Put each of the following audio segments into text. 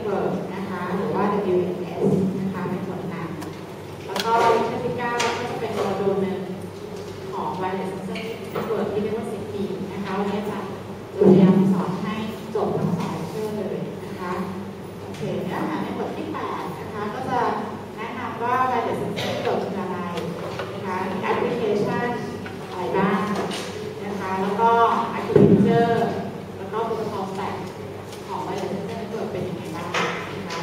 Network นะคะหรือว่า WNS นะคะในผลงานแล้วก็วิชาที่ 9 ก็จะเป็นโมดูลหนึ่งของ Wireless Sensor Network ที่เรียกว่า CP นะคะวันนี้จะพยายามสอนให้จบทั้ง2เชื่อเลยนะคะโอเคเนื้อหาในบทที่ 8 นะคะก็จะแนะนำว่า Wireless Sensor Network คืออะไรนะคะมีแอปพลิเคชันอะไรบ้างนะคะแล้วก็ Architecture แล้วก็ Protocol Stack ของ Wireless Sensor Network เป็นยังไงบ้างนะคะ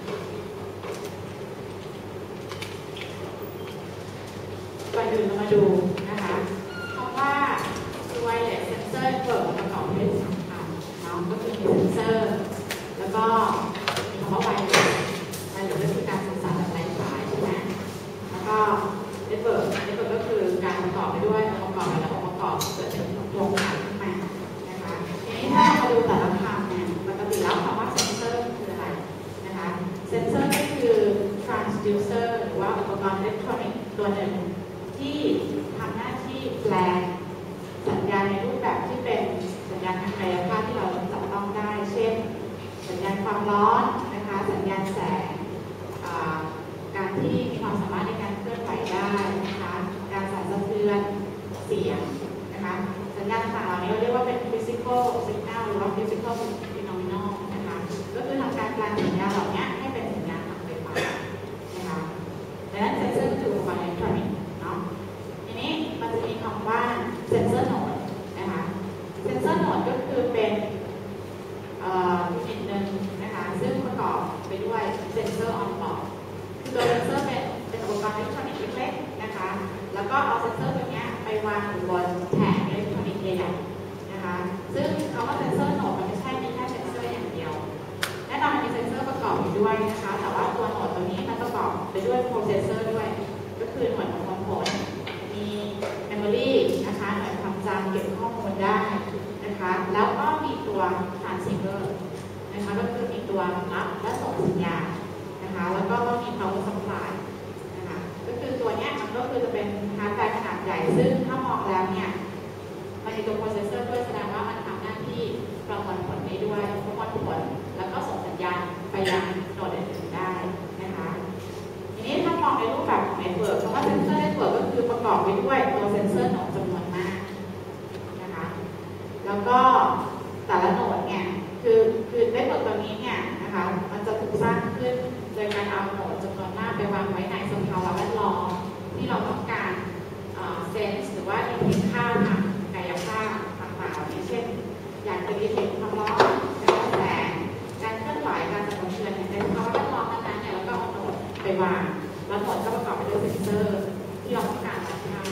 ก่อนอื่นเรามาดูนะคะเพราะว่า Wireless Sensor Network ประกอบด้วย3 คำเนาะก็คือมีเซนเซอร์แล้วก็มีคำว่า Wireless ก็คือการสื่อสารแบบไร้สายใช่ไหมแล้วก็ Network ก็คือการประกอบไปด้วยองค์ประกอบและองค์ประกอบเกิดเป็นวงการขึ้นมานะคะทีนี้ถ้าเรามาดูแต่ละคำเนี่ยปกติแล้วคำว่าเซนเซอร์คืออะไรนะคะเซนเซอร์ก็คือ transducer หรือว่าอุปกรณ์อิเล็กทรอนิกส์ตัวหนึ่งที่ทำหน้าที่แปลงสัญญาณในรูปแบบที่เป็นสัญญาณทางกายภาพที่เราจับต้องได้เช่นสัญญาณความร้อนนะคะสัญญาณแสงการที่มีความสามารถในการเคลื่อนไหวได้นะคะการสั่นสะเทือนเสียงนะคะสัญญาณต่างๆเหล่านี้เราเรียกว่าเป็น physical signal หรือว่า physical phenomenon นะคะก็คือทำการแปลงสัญญาณเหล่านี้ให้เป็นสัญญาณทางไฟฟ้านะคะดังนั้นเซนเซอร์คืออุปกรณ์อิเล็กทรอนิกส์เนาะทีนี้มันจะมีคำว่าเซนเซอร์โหนดนะคะเซนเซอร์โหนดก็คือเป็นยูนิตหนึ่งนะคะซึ่งประกอบไปด้วยเซนเซอร์ออนบอร์ดคือตัวเซนเซอร์เป็นอุปกรณ์อิเล็กทรอนิกส์เล็กๆนะคะแล้วก็เอาเซนเซอร์ตัวนี้ไปวางอยู่บนแผงอิเล็กทรอนิกส์ใหญ่ๆนะคะซึ่งคำว่าเซนเซอร์โหนดมันไม่ใช่มีแค่เซนเซอร์อย่างเดียวแน่นอนมันมีเซนเซอร์ประกอบอยู่ด้วยนะคะแต่ว่าตัวโหนดตัวนี้มันประกอบไปด้วยโปรเซสเซอร์ด้วยก็คือหน่วยประมวลผลมีเมมโมรีนะคะหน่วยความจำเก็บข้อมูลได้นะคะแล้วก็มีตัวทรานซิเวอร์นะคะก็คือมีตัวรับและส่งสัญญาณนะคะแล้วก็มี power supply นะคะก็คือตัวนี้มันก็คือจะเป็นฮาร์ดแวร์ขนาดใหญ่ซึ่งถ้ามองแล้วเนี่ยมันมีตัวโปรเซสเซอร์ด้วยแสดงว่ามันทำหน้าที่ประมวลผลได้ด้วยประมวลผลแล้วก็ส่งสัญญาณไปยังโหนดอื่นๆได้นะคะทีนี้ถ้ามองในรูปแบบของเน็ตเวิร์กคำว่าเซนเซอร์เน็ตเวิร์กก็คือประกอบไปด้วยตัวเซนเซอร์โหนดจำนวนมากนะคะแล้วก็แต่ละโหนดเนี่ยคือเน็ตเวิร์กตัวนี้เนี่ยนะคะมันจะถูกสร้างขึ้นโดยการเอาโหนดจำนวนมากไปวางไว้ในสภาวะแวดล้อมที่เราต้องการเซนส์หรือว่าดีเทคค่าทางกายภาพต่างๆอย่างเช่นอยากจะดีเทคความร้อนการแสงการเคลื่อนไหวการสั่นสะเทือนในสภาวะแวดล้อมนั้นๆเนี่ยแล้วก็เอาโหนดไปวางแล้วโหนดก็ประกอบไปด้วยเซนเซอร์ที่เราต้องการรับค่า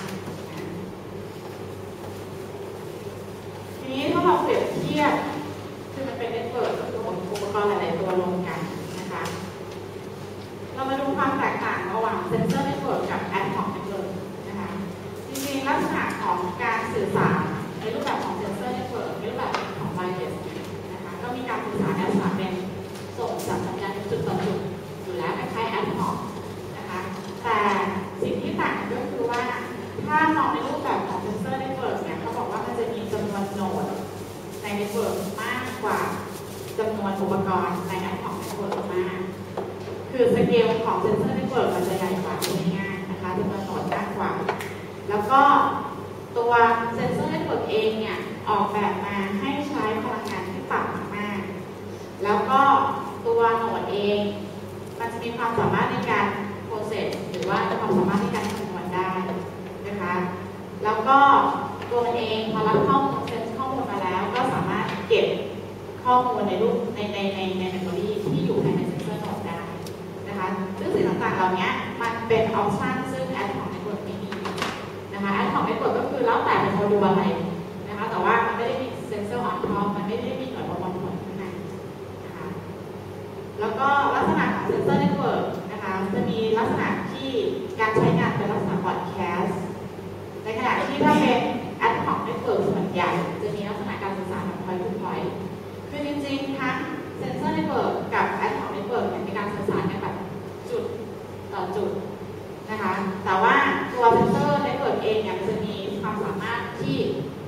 ทีนี้ถ้าเราเปรียบเทียบคือมันเป็นเน็ตเวิร์กก็คืออุปกรณ์หลายๆตัวรวมกันนะคะเรามาดูความแตกต่างระหว่างเซนเซอร์เน็ตเวิร์กกับแอดฮอกเน็ตเวิร์กนะคะจริงๆลักษณะของการสื่อสารในรูปแบบของเซนเซอร์เน็ตเวิร์กในรูปแบบของไวเลสนะคะก็มีการสื่อสารลักษณะเป็นส่งสัญญาณจุดต่อจุดอยู่แล้วคล้ายๆแอดฮอกนะคะแต่สิ่งที่ต่างก็คือว่าถ้ามองในรูปแบบของเซนเซอร์เน็ตเวิร์กเนี่ยเขาบอกว่ามันจะมีจำนวนโหนดในเน็ตเวิร์กมากกว่าจำนวนอุปกรณ์ในแอดฮอกเน็ตเวิร์กมากคือสเกลของเซนเซอร์เน็ตเวิร์กมันจะใหญ่กว่าง่ายๆนะคะจำนวนโหนดมากกว่าแล้วก็ตัวเซนเซอร์เน็ตเวิร์กเองเนี่ยออกแบบมาให้ใช้พลังงานที่ต่ำมากแล้วก็ตัวโหนดเองมันจะมีความสามารถในการโปรเซสหรือว่าความสามารถในการคำนวณได้นะคะแล้วก็ตัวมันเองพอรับข้อมูลเซนส์ข้อมูลมาแล้วก็สามารถเก็บข้อมูลในรูปในเมมโมรีที่อยู่ภายในเซนเซอร์โหนดได้นะคะซึ่งสิ่งต่างๆเหล่านี้มันเป็นออปชันซึ่งแอดฮอกเน็ตเวิร์กไม่มีนะคะแอดฮอกเน็ตเวิร์กก็คือแล้วแต่เป็นโมดูลอะไรนะคะแต่ว่ามันไม่ได้มีเซนเซอร์ออนท็อปมันไม่ได้มีหน่วยประมวลผลข้างในนะคะแล้วก็ลักษณะของเซนเซอร์เน็ตเวิร์กนะคะจะมีลักษณะที่การใช้งานเป็นลักษณะบรอดแคสต์ในขณะที่ถ้าเป็นแอดฮอกเน็ตเวิร์กส่วนใหญ่จะมีลักษณะการสื่อสารแบบ point to point คือจริงๆทั้งเซนเซอร์เน็ตเวิร์กกับแอดฮอกเน็ตเวิร์กมีการสื่อสารกันแบบจุดต่อจุดนะคะแต่ว่าตัวเซนเซอร์เน็ตเวิร์กเองเนี่ยมันจะมีความสามารถที่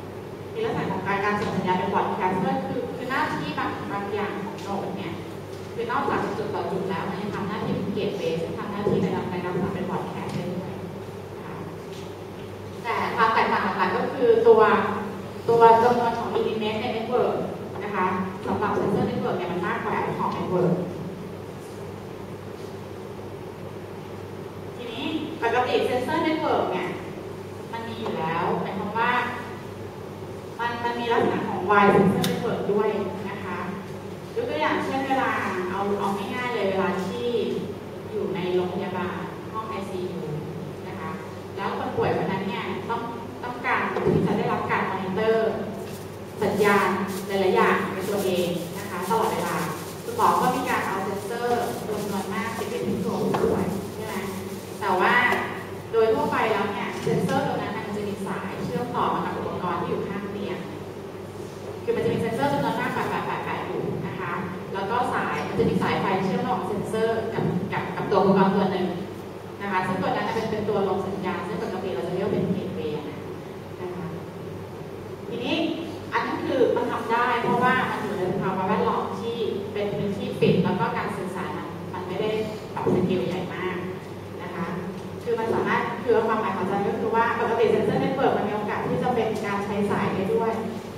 มีลักษณะของการส่งสัญญาณเป็นบรอดแคสต์คือหน้าที่บางอย่างของโหนดเนี่ยคือนอกจากจุดต่อจุดแล้วมันยังทำหน้าที่เป็นเกตเวย์ซึ่งทำหน้าที่ในการเป็นบอร์ดแคสได้ด้วยแต่ความแตกต่างหลักๆก็คือตัวจำนวนของ element ใน network นะคะสำหรับ sensor network เนี่ยมันมากกว่าของ network ทีนี้ปกติ sensor network เนี่ยมันมีอยู่แล้วหมายความว่ามันมีลักษณะของ wide sensor network ด้วยนะคะยกตัวอย่างเช่นเวลาเอาง่ายๆเลยเวลาที่อยู่ในโรงพยาบาลห้อง ICU นะคะแล้วคนป่วยคนนั้นเนี่ยต้องการที่จะได้รับการมอนิเตอร์สัญญาณหลายๆอย่างในตัวเองนะคะตลอดเวลาคุณหมอก็มีการเอาเซนเซอร์จำนวนมากติดไปที่ตัวผู้ป่วยใช่ไหมแต่ว่าโดยทั่วไปแล้วเนี่ยเซนเซอร์ตัวนั้นมันจะมีสายเชื่อมต่อมากับอุปกรณ์ที่อยู่ข้างเตียงคือมันจะมีเซนเซอร์จำนวนมากแปะอยู่นะคะแล้วก็มันจะมีสายไฟเชื่อมต่อเซนเซอร์กับตัวอุปกรณ์ตัวหนึ่งนะคะซึ่งตัวนั้นเป็นตัวลงสัญญาณซึ่งปกติเราจะเรียกเป็นเกตเวย์นะคะทีนี้อันนั้นคือมันทำได้เพราะว่ามันอยู่ในสภาวะแวดล้อมที่เป็นพื้นที่ปิดแล้วก็การสื่อสารมันไม่ได้ปรับสเกลใหญ่มากนะคะคือมันสามารถคือความหมายของอาจารย์ก็คือว่าปกติเซนเซอร์เน็ตเวิร์กมันมีโอกาสที่จะเป็นการใช้สายได้ด้วย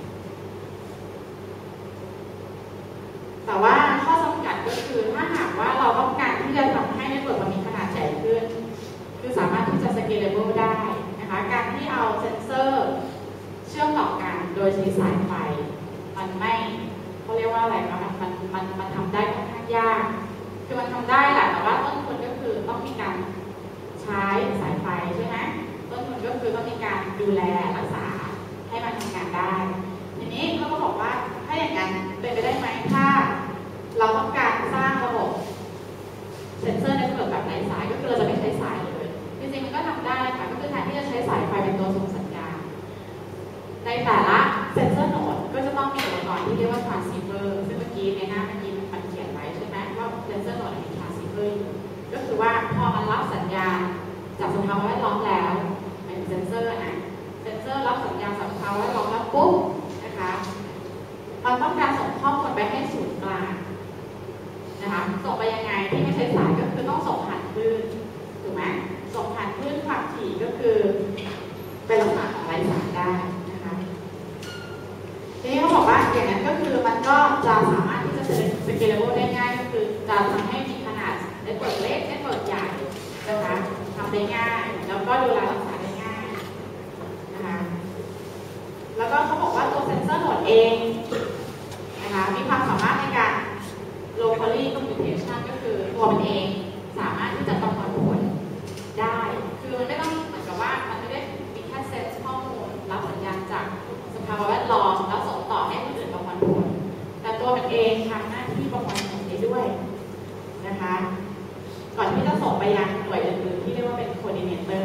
แต่ว่าข้อจำกัดก็คือถ้าหากว่าเราต้องการที่จะทำให้เน็ตเวิร์กมันมีขนาดใหญ่ขึ้นคือสามารถที่จะ scalable ได้นะคะการที่เอาเซนเซอร์เชื่อมต่อกันโดยใช้สายไฟมันไม่เขาเรียกว่าอะไรคะมันทำได้ค่อนข้างยากคือมันทำได้แหละแต่ว่าต้นทุนก็คือต้องมีการใช้สายไฟใช่ไหมต้นทุนก็คือต้องมีการดูแลรักษาให้มันทำงานได้ทีนี้เขาก็บอกว่าถ้าอย่างนั้นเป็นไปได้ไหมถ้าเราต้องการสร้างระบบเซ็นเซอร์ในเกิดแบบไร้สายก็คือเราจะไม่ใช้สายเลยจริงๆมันก็ทำได้ค่ะก็คือแทนที่จะใช้สายไฟเป็นตัวส่งสัญญาณในแต่ละเซ็นเซอร์โหนดก็จะต้องมีอุปกรณ์ที่เรียกว่า transceiver ซึ่งเมื่อกี้ในหน้ามันเขียนไว้ใช่ไหมว่าเซ็นเซอร์โหนดมี transceiver อยู่ก็คือว่าพอมันรับสัญญาณจากสภาวะแวดล้อมแล้วเป็นเซ็นเซอร์นะเซ็นเซอร์รับสัญญาณจากสภาวะแวดล้อมแล้วปุ๊บนะคะมันต้องการส่งข้อมูลไปให้ศูนย์กลางนะคะส่งไปยังไงที่ไม่ใช้สายก็คือต้องส่งผ่านคลื่นถูกไหมส่งผ่านคลื่นความถี่ก็คือเป็นลักษณะของไร้สายได้นะคะทีนี้เขาบอกว่าอย่างนั้นก็คือมันก็จะสามารถที่จะสเกลเลได้ง่ายก็คือจะทำให้มีขนาดเน็ตเวิร์กเล็กเน็ตเวิร์กใหญ่นะคะทำได้ง่ายแล้วก็ดูแลรักษาได้ง่ายนะคะแล้วก็เขาบอกว่าตัวเซนเซอร์โหนดเองนะคะมีความสามารถในการ locally computation ก็คือตัวมันเองสามารถที่จะประมวลผลได้คือมันไม่ต้องเหมือนกับว่ามันไม่ได้มีแค่เซตข้อมูลรับสัญญาณจากสภาวะแวดล้อมแล้วส่งต่อให้คนอื่นประมวลผลแต่ตัวมันเองทำหน้าที่ประมวลผลได้ด้วยนะคะก่อนที่จะส่งไปยังหน่วยอื่นๆที่เรียกว่าเป็น coordinator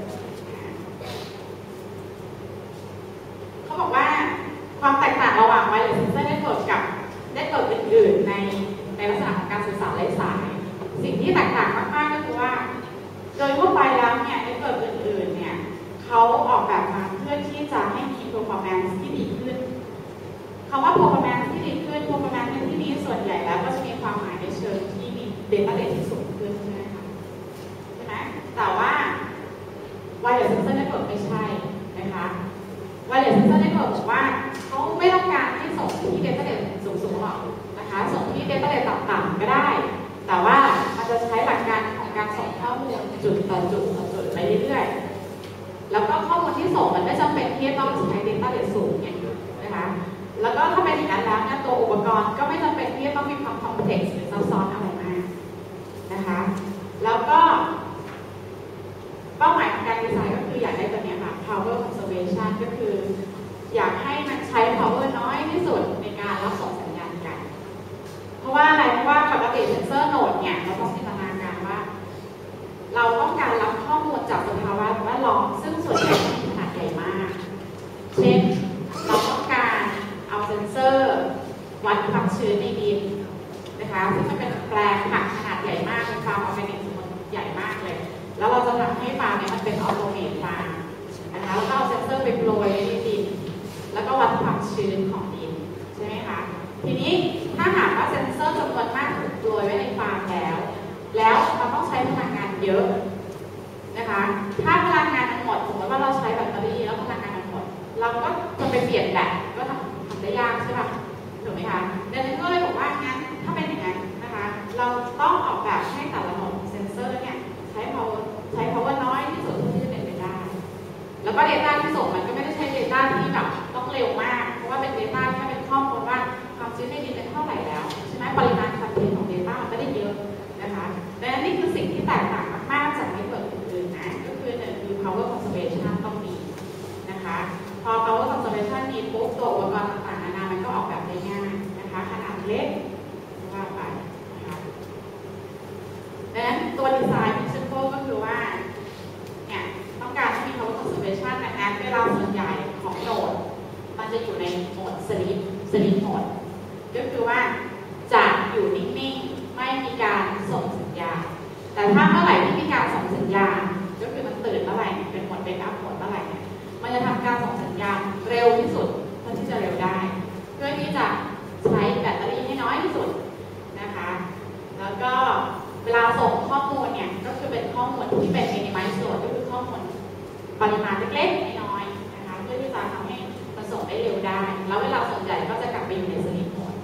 เขาบอกว่าความแตกต่างระหว่าง wireless sensor network กับเน็ตเวิร์กอื่นๆในลักษณะของการสื่อสารไร้สายสิ่งที่แตกต่างมากๆก็คือว่าโดยทั่วไปแล้วเนี่ยเน็ตเวิร์กอื่นๆเนี่ยเขาออกแบบมาเพื่อที่จะให้มี performance ที่ดีขึ้นคำว่า performance ที่ดีขึ้น performance ในที่นี้ส่วนใหญ่แล้วก็จะมีความหมายในเชิงที่มี data rate ที่สูงขึ้นใช่ไหมคะใช่ไหมแต่ว่า wireless sensor network ไม่ใช่นะคะ wireless sensor network บอกว่าเขาไม่ต้องการที่ส่งที่ data rate สูงๆหรอกนะคะส่งที่ data rate ต่ำๆก็ได้แต่ว่ามันจะใช้หลักการของการส่งข้อมูลจุดต่อจุดต่อจุดไปเรื่อยๆแล้วก็ข้อมูลที่ส่งมันไม่จำเป็นที่ต้องใช้ data rate สูงอย่างนี้นะคะแล้วก็ถ้าเป็นอย่างนั้นแล้วเนี่ยตัวอุปกรณ์ก็ไม่จำเป็นที่ต้องมีความ complex หรือซับซ้อนอะไรมากนะคะแล้วก็เป้าหมายของการดีไซน์ก็คืออยากได้ตัวนี้ค่ะ power conservation ก็คืออยากให้มันใช้ power น้อยที่สุดในการรับส่งสัญญาณกันเพราะว่าอะไรเพราะว่าปกติเซนเซอร์โหนดเนี่ยเราต้องจินตนาการว่าเราต้องการรับข้อมูลจากสภาวะแวดล้อมซึ่งส่วนใหญ่มีขนาดใหญ่มากเช่นเราต้องการเอาเซนเซอร์วัดความชื้นในดินนะคะซึ่งมันเป็นแปลงผักขนาดใหญ่มากเป็นฟาร์มออร์แกไปเปลี่ยนแบบก็ทำได้ยากใช่ป่ะถูกไหมคะดังนั้นก็เลยบอกว่างั้นถ้าเป็นอย่างนั้นนะคะเราต้องออกแบบให้แต่ละโหมดเซนเซอร์เนี่ยใช้ power น้อยที่สุดที่จะเป็นไปได้แล้วก็ data ที่ส่งมันก็ไม่ได้ใช้ data ที่แบบต้องเร็วมากเพราะว่าเป็น data แค่เป็นข้อมูลว่าความชื้นในดินเป็นเท่าไหร่แล้วใช่ไหมปริมาณคอนเทนต์ของ data มันก็ได้เยอะนะคะดังนั้นนี่คือสิ่งที่แตกต่างมากๆจากเน็ตเวิร์กอื่นๆนะก็คือหนึ่งคือ power conservation ต้องมีนะคะพอ power conservation มีปุ๊บตัวอุปกรณ์ต่างๆนานามันก็ออกแบบได้ง่ายนะคะขนาดเล็กว่าไปนะคะดังนั้นตัวดีไซน์ principle ก็คือว่าเนี่ยต้องการให้มี power conservation นะคะเวลาส่วนใหญ่ของโหนดมันจะอยู่ในโหมด sleep mode ก็คือว่าจะอยู่นิ่งๆไม่มีการส่งสัญญาณแต่ถ้าเมื่อไหร่ที่มีการส่งสัญญาณก็คือมันตื่นเมื่อไหร่เป็นโหมด wake up mode เมื่อไหร่มันจะทำการส่งสัญญาณเร็วที่สุดเท่าที่จะเร็วได้เพื่อที่จะใช้แบตเตอรี่ให้น้อยที่สุดนะคะแล้วก็เวลาส่งข้อมูลเนี่ยก็คือเป็นข้อมูลที่เป็น minimize load ก็คือข้อมูลปริมาณเล็กๆน้อยๆนะคะเพื่อที่จะทำให้มันส่งได้เร็วได้แล้วเวลาส่วนใหญ่ก็จะกลับไปอยู่ใน sleep mode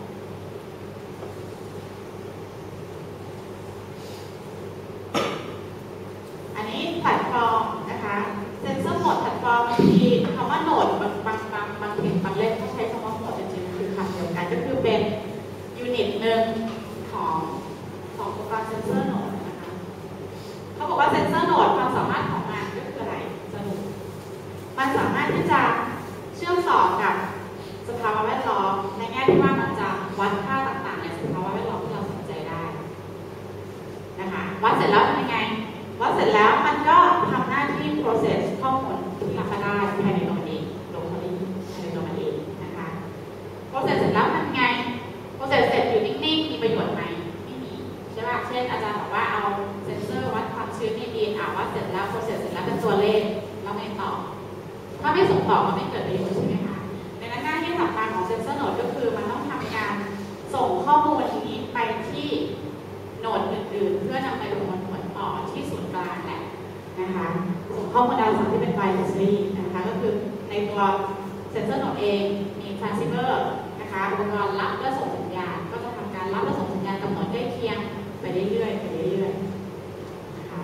อันนี้แพลตฟอร์มนะคะเซนเซอร์โหมดแพลตฟอร์มบางทีคำว่าโหนดบางทีบางเล่มต้องใช้คำว่าโหมดจริงๆคือคำเดียวกันก็คือเป็นยูนิตหนึ่งของอุปกรณ์เซนเซอร์โหนดนะคะเขาบอกว่าเซนเซอร์โหนดความสามารถของมันก็คืออะไรสรุปมันสามารถที่จะเชื่อมต่อกับสภาวะแวดล้อมในแง่ที่ว่ามันจะวัดค่าต่างๆในสภาวะแวดล้อมที่เราสนใจได้นะคะวัดเสร็จแล้วทำยังไงวัดเสร็จแล้วมันก็ทำหน้าที่ process ข้อมูลที่รับมาได้ภายในตัวมันเองlocallyภายในตัวมันเองนะคะ process เสร็จแล้วทำไง process เสร็จอยู่นิ่งๆมีประโยชน์ไหมไม่มีใช่ป่ะเช่นอาจารย์บอกว่าเอาเซนเซอร์วัดความชื้นในดินวัดเสร็จแล้ว process เสร็จแล้วเป็นตัวเลขแล้วไม่ต่อถ้าไม่ส่งต่อก็ไม่เกิดประโยชน์ใช่ไหมคะในหน้าที่สำคัญของเซนเซอร์โหนดก็คือมันต้องทำการส่งข้อมูลนี้ไปที่โหนดอื่นๆเพื่อนำไปประมวลผลต่อที่ศูนย์กลางแหละนะคะส่งข้อมูลดาวเทียมที่เป็น wirelessly นะคะก็คือในตัวเซนเซอร์โหนดเองมี transceiver นะคะอุปกรณ์รับและส่งสัญญาณก็จะทำการรับและส่งสัญญาณกับโหนดใกล้เคียงไปเรื่อยๆนะคะ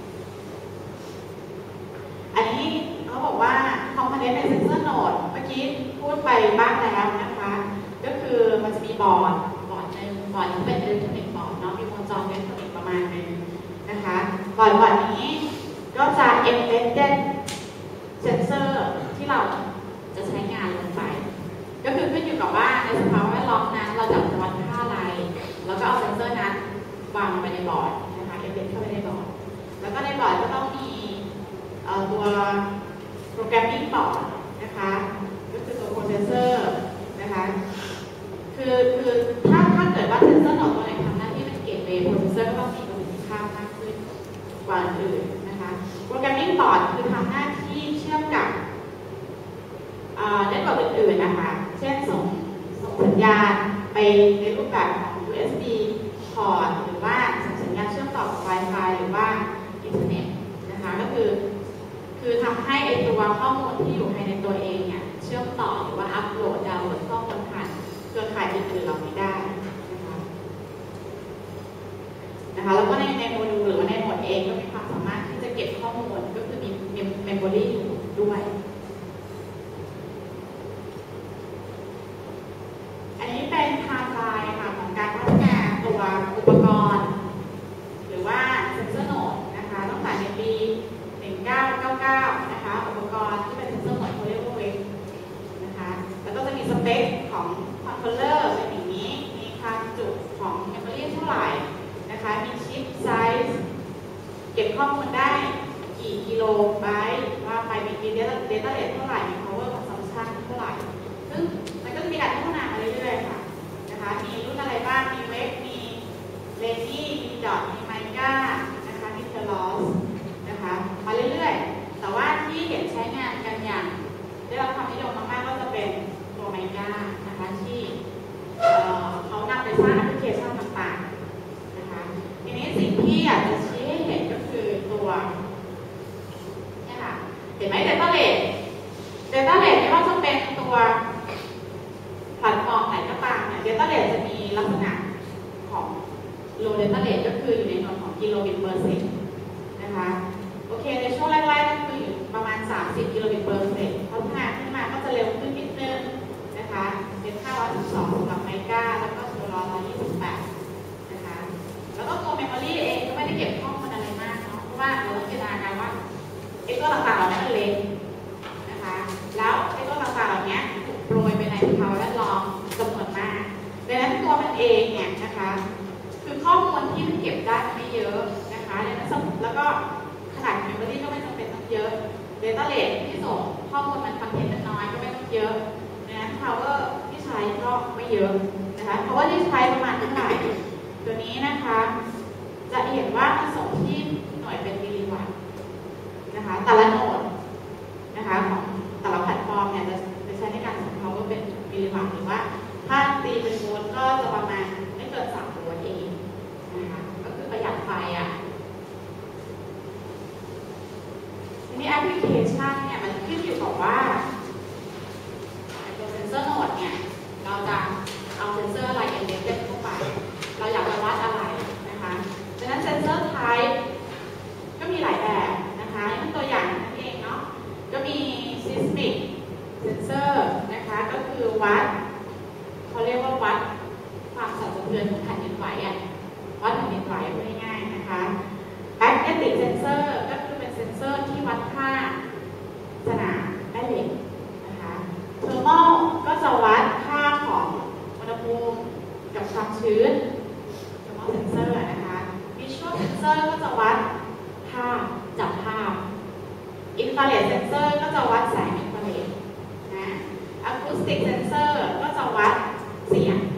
อันนี้เขาบอกว่า component ในเซนเซอร์โหนดเมื่อกี้พูดไปบ้างแล้วนะคะก็คือมันจะมีบอร์ดหนึ่งบอร์ดที่เป็นอิเล็กทรอนิกส์บอร์ดเนาะมีวงจรอิเล็กทรอนิกส์ประมาณนึงนะคะบอร์ดนี้ก็จะ embedded sensor ที่เราจะใช้งานลงไปก็คือขึ้นอยู่กับว่าในสภาวะแวดล้อมนั้นเราจะวัดค่าอะไรแล้วก็เอาเซนเซอร์นั้นวางไปในบอร์ดนะคะ embed เข้าไปในบอร์ดแล้วก็ในบอร์ดก็ต้องมีตัว programming บอร์ดนะคะก็คือตัว processor นะคะคือถ้าเกิดว่าเซนเซอร์โหนดตัวไหนทำหน้าที่เป็น gateway processor ก็ต้องมีประสิทธิภาพมากขึ้นกว่าอื่นนะคะ programming board คือทำหน้าที่เชื่อมกับเน็ตเวิร์กอื่นๆนะคะเช่นส่งสัญญาณไปในรูปแบบของ USB port หรือว่าส่งสัญญาณเชื่อมต่อกับ Wi-Fi หรือว่าอินเทอร์เน็ตนะคะก็คือทำให้ไอตัวข้อมูลที่อยู่ภายในตัวเองเนี่ยเชื่อมต่อหรือว่าอัปโหลดดาวน์โหลดข้อมูลผ่านเครือข่ายอื่นๆเหล่านี้ได้นะคะแล้วก็ในโมดูลหรือว่าในโหมดเองก็มีความสามารถที่จะเก็บข้อมูลก็คือมีเมมโมรี่อยู่ด้วยอันนี้เป็นไทม์ไลน์ค่ะของการพัฒนาตัวอุปกรณ์หรือว่าเซนเซอร์โหนดนะคะตั้งแต่ในปี 1999 นะคะอุปกรณ์ที่เป็นเซนเซอร์โหนดเขาเรียกว่าเวฟนะคะแล้วก็จะมีสเปคของคอนโทรลเลอร์เป็นอย่างนี้มีความจุของเมมโมรี่เท่าไหร่นะคะมีชิปไซส์เก็บข้อมูลได้กี่กิโลไบต์ว่าไปมี data rate เท่าไหร่มี power consumption เท่าไหร่ซึ่งมันก็จะมีการพัฒนามาเรื่อยๆค่ะนะคะมีรุ่นอะไรบ้างมีเวฟมีเลนี่มีดอทมีไมก้านะคะมีเทลอสนะคะมาเรื่อยๆแต่ว่าที่เห็นใช้งานกันอย่างได้รับความนิยมมากๆก็จะเป็นตัวไมก้านะคะที่เขานำไปสร้างแอปพลิเคชันต่างๆนะคะทีนี้สิ่งที่อยากจะชี้ให้เห็นก็คือตัวเนี่ยค่ะเห็นไหม data rate ไม่ว่าจะเป็นตัว Data Rate ก็คืออยู่ในหน่วยของกิโลบิตเปอร์เซกต์นะคะโอเคในช่วงแรกๆก็คืออยู่ประมาณ30กิโลบิตเปอร์เซกต์พัฒนาขึ้นมาก็จะเร็วขึ้นนิดนึงนะคะเป็น512สำหรับไมก้าแล้วก็128นะคะแล้วก็ตัวเมมโมรี่เองก็ไม่ได้เก็บข้อมูลอะไรมากเนาะเพราะว่าเราต้องจินตนาการว่าไอ้ตัวต่างๆเหล่านี้มันเล็กนะคะแล้วไอ้ตัวต่างๆเหล่านี้ถูกโปรยไปในภาวะแวดล้อมจำนวนมากดังนั้นตัวมันเองเนี่ยนะคะคือข้อมูลที่มันเก็บได้ไม่เยอะนะคะแล้วก็ขนาดเมมโมรี่ก็ไม่จำเป็นต้องเยอะ Data Rate ที่ส่งข้อมูลมันคอนเทนต์น้อยก็ไม่ต้องเยอะดังนั้น power ที่ใช้ก็ไม่เยอะนะคะ power ที่ใช้ประมาณเท่าไหร่ตัวนี้นะคะจะเห็นว่ามันส่งที่หน่วยเป็นมิลลิวัตต์นะคะแต่ละโนดนะคะของแต่ละแพลตฟอร์มเนี่ยจะใช้ในการส่ง power เป็นมิลลิวัตต์หรือว่าถ้าตีเป็นโวลต์ก็จะประมาณไม่เกิน3 โวลต์เองนะคะก็คือประหยัดไฟอ่ะทีนี้แอปพลิเคชันเนี่ยมันขึ้นอยู่กับว่าตัวเซนเซอร์โนดเนี่ยเราจะเอาเซนเซอร์อะไร embedded เข้าไปเราอยากจะวัดอะไรนะคะดังนั้นเซนเซอร์ type ก็มีหลายแบบนะคะนี่เป็นตัวอย่างนั่นเองเนาะก็มี seismic sensor นะคะก็คือวัดเขาเรียกว่าวัดความสั่นสะเทือนของแผ่นดินไหวอ่ะวัดแผ่นดินไหวพูดง่ายๆนะคะ magnetic sensor ก็คือเป็นเซนเซอร์ที่วัดค่าสนามแม่เหล็กนะคะ thermal ก็จะวัดค่าของอุณหภูมิกับความชื้น thermal sensor นะคะ visual sensor ก็จะวัดภาพจับภาพ infrared sensor ก็จะวัดแสงอินฟราเรดนะ acoustic sensor ก็จะวัดเสียง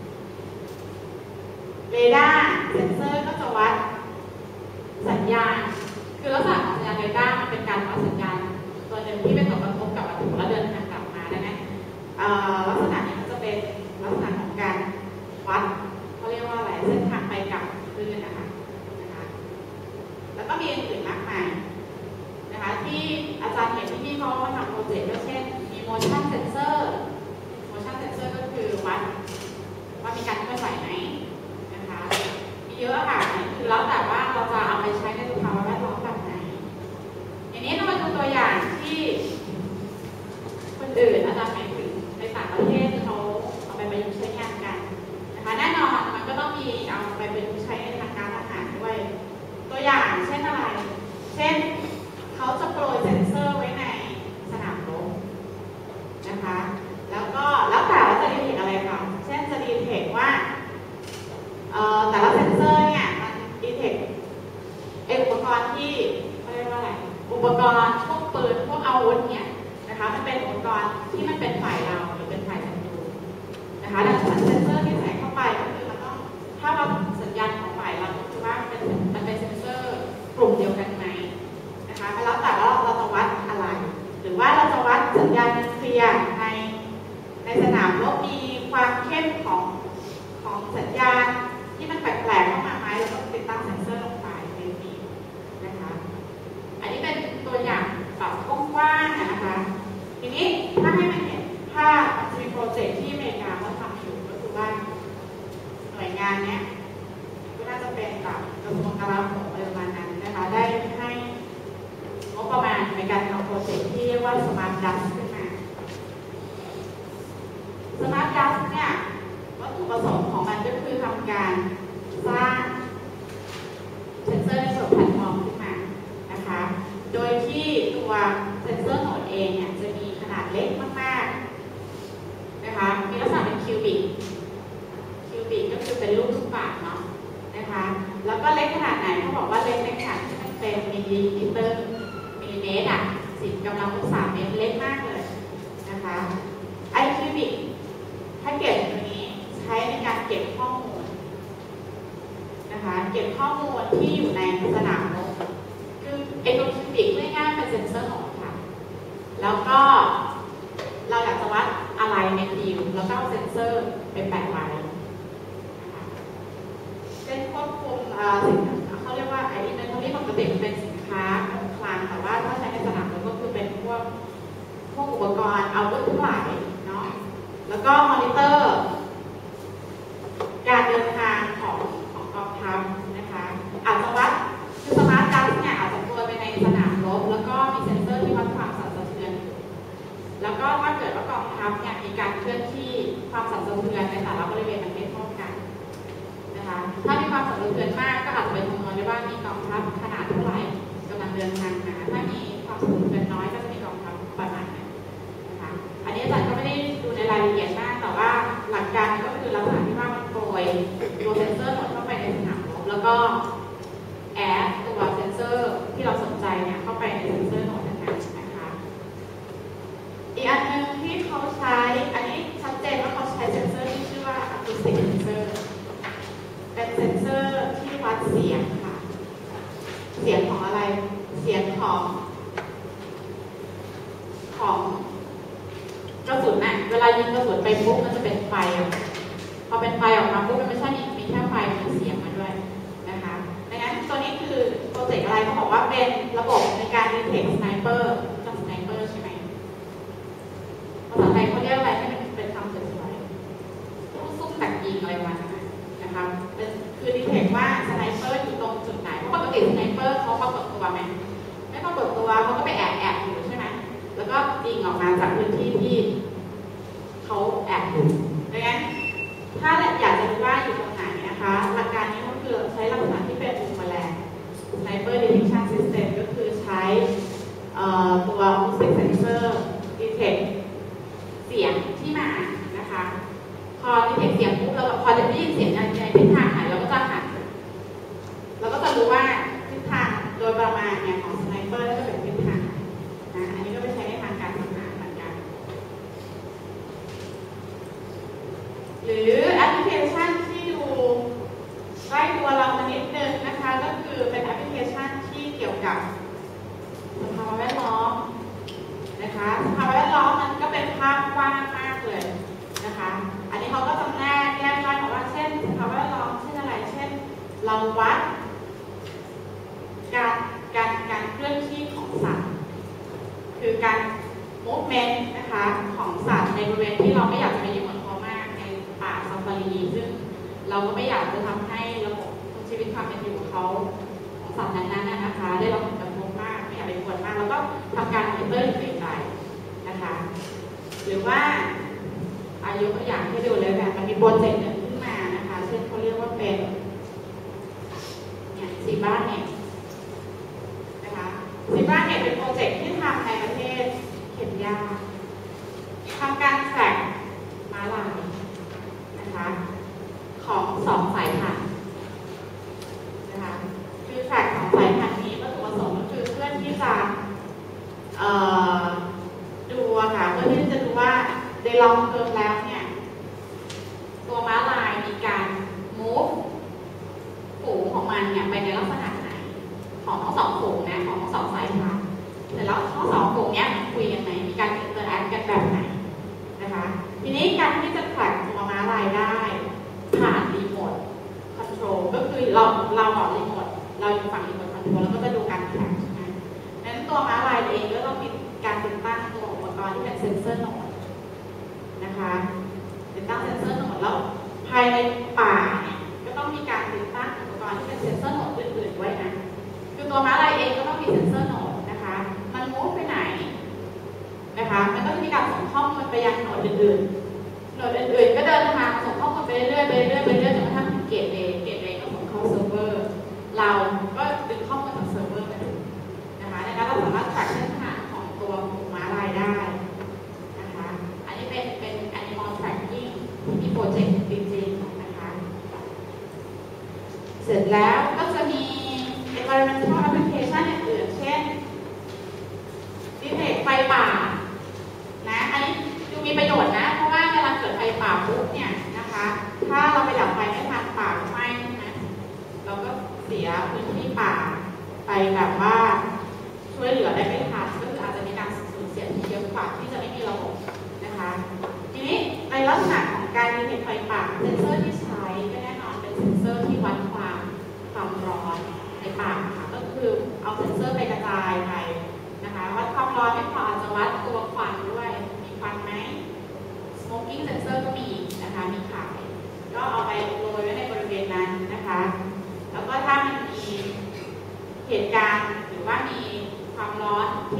radar sensor ก็จะวัดสัญญาณคือลักษณะของสัญญาณเรดาร์มันเป็นการวัดสัญญาณตัวหนึ่งที่เป็นตัวกระทบกับวัตถุแล้วเดินทางกลับมาดังนั้นลักษณะนี้มันจะเป็นลักษณะของการวัดเขาเรียกว่าอะไรเส้นทางไปกลับคลื่นนะคะแล้วก็มีอื่นๆมากมายนะคะที่อาจารย์เห็นที่พี่เขามาทำโปรเจกต์ก็เช่นมี motion sensor motion sensor ก็คือวัดว่ามีการเคลื่อนไหวไหมนะคะมีเยอะค่ะคือแล้วแต่ว่าเราจะเอาไปใช้ในสภาวะแวดล้อมแบบไหนอย่างนี้เรามาดูตัวอย่างที่คนอื่นอาจารย์หมายถึงในต่างประเทศเขาเอาไปประยุกต์ใช้งานกันนะคะแน่นอนมันก็ต้องมีเอาไปประยุกต์ใช้ในทางการทหารด้วยตัวอย่างเช่นอะไรเช่นเขาจะโปรยเซ็นเซอร์ไว้ในสนามรบนะคะแล้วก็แล้วแต่ว่าจะดีเทคอะไรค่ะเช่นจะดีเทคว่าแต่ละเซ็นเซอร์เนี่ยมันดีเทคอุปกรณ์ที่เขาเรียกว่าอะไรอุปกรณ์พวกปืนพวกอาวุธเนี่ยนะคะมันเป็นอุปกรณ์ที่มันเป็นฝ่ายเราหรือเป็นฝ่ายศัตรูนะคะดังนั้นเซ็นเซอร์ที่ใส่เข้าไปก็คือมันต้องถ้าเราสัญญาณของฝ่ายเราก็คือว่ามันเป็นเซ็นเซอร์กลุ่มเดียวกันไหมนะคะแล้วแต่ว่าเราจะวัดอะไรหรือว่าเราจะวัดสัญญาณนิวเคลียร์ในสนามรบมีความเข้มของสัญญาณที่มันแปลกๆเข้ามาไหมเราต้องติดตั้งเซ็นเซอร์ลงไปในนี้นะคะอันนี้เป็นตัวอย่างแบบกว้างๆนะคะทีนี้ถ้าให้มันเห็นภาพมันจะมีโปรเจกต์ที่อเมริกาเขาทำอยู่ก็คือว่าหน่วยงานเนี้ยก็น่าจะเป็นแบบกระทรวงกลาโหมอะไรประมาณนั้นนะคะได้ให้งบประมาณในการทำโปรเจกต์ที่เรียกว่า Smart Dust ขึ้นมา Smart Dust เนี่ยวัตถุประสงค์ของมันก็คือทำการสร้างเซนเซอร์ในส่วนแพลตฟอร์มขึ้นมานะคะโดยที่ตัวเซนเซอร์โนดเองเนี่ยจะมีขนาดเล็กมากๆนะคะมีลักษณะเป็นคิวบิกก็คือเป็นลูกบาศก์เนาะนะคะแล้วก็เล็กขนาดไหนเขาบอกว่าเล็กในขนาดที่มันเป็นมิลลิเมตรอ่ะ10 กำลัง3 เมตรเล็กมากเลยนะคะไอคิวบิกแพ็กเกจตัวนี้ใช้ในการเก็บข้อมูลนะคะเก็บข้อมูลที่อยู่ในสนามรบคือไอตัวคิวบิกง่ายๆเป็นเซนเซอร์ของค่ะแล้วก็เราอยากจะวัดอะไรในฟิวแล้วก็เอาเซนเซอร์ไปแปะไว้นะคะเช่นควบคุมสินค้าเขาเรียกว่าไออินเวนทอรี่ปกติมันเป็นสินค้าคงคลังแต่ว่าถ้าใช้ในสนามรบก็คือเป็นพวกอุปกรณ์อาวุธทั้งหลายเนาะแล้วก็มอนิเตอร์การเดินทางของกองทัพทัพเนี่ยมีการเคลื่อนที่ความสั่นสะเทือนในแต่ละบริเวณมันไม่เท่ากันนะคะถ้ามีความสั่นสะเทือนมากก็อาจจะเป็นคำนวณได้ว่ามีกองทัพขนาดเท่าไหร่กำลังเดินทางมาถ้ามีความสั่นสะเทือนน้อยก็จะมีกองทัพประมาณนั้นนะคะอันนี้อาจารย์ก็ไม่ได้ดูในรายละเอียดมากแต่ว่าหลักการก็คือลักษณะที่ว่ามันโปรยตัวเซนเซอร์หมดเข้าไปในสนามรบแล้วก็แอดตัวเซนเซอร์ที่เราสนใจเนี่ยเข้าไปในเซนเซอร์หมดนะคะอีกอันหนึ่งที่เขาใช้อันนี้ชัดเจนว่าเขาใช้เซนเซอร์ที่ชื่อว่า acoustic sensor เป็นเซนเซอร์ที่วัดเสียงค่ะเสียงของอะไรเสียงของกระสุนน่ะเวลายิงกระสุนไปปุ๊บมันจะเป็นไฟพอเป็นไฟออกมาปุ๊บมันไม่ใช่มีแค่ไฟมีเสียงมาด้วยนะคะดังนั้นตัวนี้คือโปรเจกต์อะไรเขาบอกว่าเป็นระบบในการ detect sniper กับ sniper ใช่ไหมภาษาไทยเขาเรียกอะไรให้มันเป็นคำสวยๆซุ่มดักยิงอะไรมานะคะคือ detect ว่า sniper อยู่ตรงจุดไหนเพราะปกติ sniper เขาปรากฏตัวไหมไม่ปรากฏตัวเขาก็ไปแอบอยู่ใช่ไหมแล้วก็ยิงออกมาจากพื้นที่ที่เขาแอบอยู่ดังนั้นถ้าอยากจะรู้ว่าอยู่ตรงไหนนะคะหลักการนี้ก็คือใช้ลักษณะที่เป็นมุมแมลง Sniper Detection System ก็คือใช้ตัว acoustic sensor detect เสียงที่มานะคะพอ detect เสียงปุ๊บเราพอจะได้ยินเสียงในทิศทางไหนเราก็จะหันเราก็จะรู้ว่าทิศทางโดยประมาณเนี่ยของ Sniper ก็เป็นทิศทางนะอันนี้ก็ไปใช้ในทางการทำงานเหมือนกันหรือแอปพลิเคชันที่ดูใกล้ตัวเรามานิดนึงนะคะก็คือเป็นแอปพลิเคชันที่เกี่ยวกับสภาวะแวดล้อมนะคะสภาวะแวดล้อมมันก็เป็นภาพกว้างมากเลยนะคะอันนี้เขาก็จำแนกย่อยออกว่าเช่นสภาวะแวดล้อมเช่นอะไรเช่นเราวัดการเคลื่อนที่ของสัตว์คือการ movement นะคะของสัตว์ในบริเวณที่เราไม่อยากจะไปยุ่งกับเขามากในป่าซาฟารีซึ่งเราก็ไม่อยากจะทำให้ระบบชีวิตความเป็นอยู่ของเขาของสัตว์นั้นๆนะคะได้รับผลกระทบมากไม่อยากไปกวนมากแล้วก็ทำการมอนิเตอร์อยู่ไกลๆนะคะหรือว่าอายุตัวอย่างให้ดูเลยแบบมันมีโปรเจกต์หนึ่งขึ้นมานะคะเช่นเขาเรียกว่าเป็นเนี่ยซีบ้านเนี่ยนะคะซีบ้านเนี่ยเป็นโปรเจกต์ที่ทำในประเทศเคนยาทำการแทร็กม้าลายนะคะของ2 สายพันธุ์นะคะคือแทร็ก2 สายพันธุ์นี้วัตถุประสงค์ก็คือเพื่อที่จะดูค่ะเพื่อที่จะดูว่าในลองเทอมแล้วเนี่ยตัวม้าลายมีการ move ฝูงของมันเนี่ยไปในลักษณะไหนของทั้ง2 ฝูงนะของทั้ง2 สายพันธุ์แต่แล้วทั้ง2 ฝูงเนี้ยคุยกันไหนมีการอินเตอร์แอคกันแบบไหนนะคะทีนี้การที่จะแทร็กตัวม้าลายได้ผ่านรีโมทคอนโทรลก็คือเราบอกรีโมทเราอยู่ฝั่งรีโมทคอนโทรลแล้วก็จะดูการแทร็กใช่ไหมนั้นตัวม้าลายเองก็ต้องมีการติดตั้งตัวอุปกรณ์ที่เป็นเซ็นเซอร์โหนดนะคะติดตั้งเซ็นเซอร์โหนดแล้วภายในป่าเนี่ยก็ต้องมีการติดตั้งอุปกรณ์ที่เป็นเซ็นเซอร์โหนดอื่นๆไว้นะคือตัวม้าลายเองก็ต้องมีเซ็นเซอร์โหนดนะคะมันมูฟไปไหนนะคะมันก็จะมีการส่งข้อมูลไปยังโหนดอื่นๆโหนดอื่นๆก็เดินทางส่งข้อมูลไปเรื่อยๆจนกระทั่งถึงเกตเวย์ก็ส่งเข้าเซิร์ฟเวอร์เราก็ดึงข้อมูลจากเซิร์ฟเวอร์มาดูนะคะดังนั้นเราสามารถแทร็กเส้นทางของตัวม้าลายได้นะคะอันนี้เป็น animal tracking ที่มีโปรเจกต์จริงๆนะคะเสร็จแล้วก็จะมี environmental application อื่นๆเช่น detect ไฟป่านะอันนี้ดูมีประโยชน์นะเพราะว่าเวลาเกิดไฟป่าปุ๊บเนี่ยนะคะถ้าเราไปดับไฟไม่ทันป่าไหม้นะเราก็เสียพื้นที่ป่าไปแบบว่าช่วยเหลือได้ไม่ทันก็คืออาจจะมีการสูญเสียที่เยอะกว่าที่จะไม่มีระบบนะคะทีนี้ในลักษณะของการdetect ไฟป่าเซนเซอร์ที่ใช้ก็แน่นอนเป็นเซ็นเซอร์ที่วัดความร้อนในป่าค่ะก็คือเอาเซ็นเซอร์ไปกระจายไปนะคะวัดความร้อนไม่พออาจจะวัดตัวควันด้วยมีควันไหม smoking sensor ก็มีนะคะมีขายก็เอาไปโรยไว้ในบริเวณนั้นนะคะแล้วก็ถ้ามันมีเหตุการณ์หรือว่ามีความร้อน